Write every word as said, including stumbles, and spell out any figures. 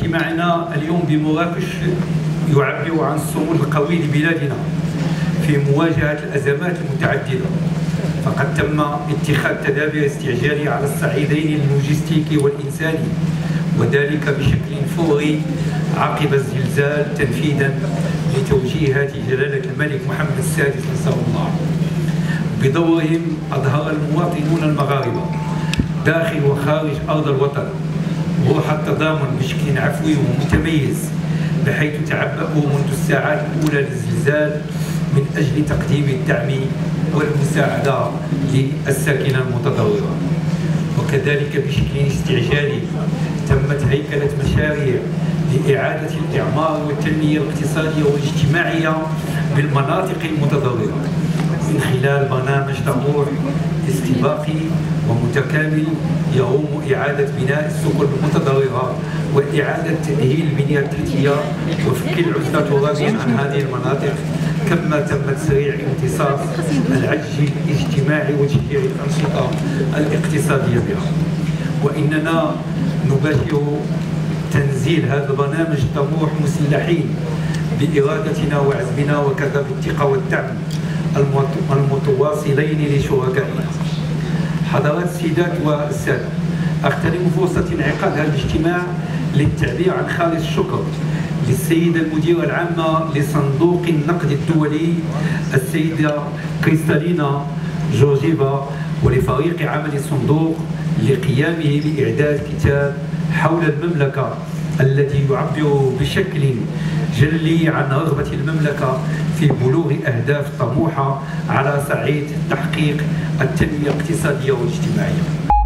اجتماعنا اليوم بمراكش يعبر عن الصمود القوي لبلادنا في مواجهة الأزمات المتعددة، فقد تم اتخاذ تدابير استعجالية على الصعيدين اللوجستيكي والإنساني، وذلك بشكل فوري عقب الزلزال تنفيذا لتوجيهات جلالة الملك محمد السادس نصره الله. بدورهم أظهر المواطنون المغاربة داخل وخارج أرض الوطن روح التضامن بشكل عفوي ومتميز، بحيث تعبأوا منذ الساعات الأولى للزلزال من أجل تقديم الدعم والمساعدة للساكنة المتضررة. وكذلك بشكل استعجالي تمت هيكلة مشاريع لإعادة الإعمار والتنمية الاقتصادية والاجتماعية بالمناطق المتضررة من خلال برنامج طموح استباقي ومتكامل يقوم إعادة بناء السبل المتضررة وإعادة تأهيل البنية التحتية وفك العزلة ترابيا عن هذه المناطق، كما تم تسريع امتصاص العجز الاجتماعي وتشجيع الأنشطة الاقتصادية بها. وإننا نباشر تنزيل هذا البرنامج طموح مسلحين بإرادتنا وعزمنا، وكذا بالثقة والدعم المتواصلين لشركائنا. حضرات السيدات والسادة، أغتنم فرصة انعقاد هذا الاجتماع للتعبير عن خالص الشكر للسيدة المديرة العامة لصندوق النقد الدولي السيدة كريستالينا جورجيفا ولفريق عمل الصندوق لقيامه بإعداد كتاب حول المملكة الذي يعبر بشكل جلي عن رغبة المملكة في بلوغ أهداف طموحة على صعيد تحقيق التنمية الاقتصادية والاجتماعية.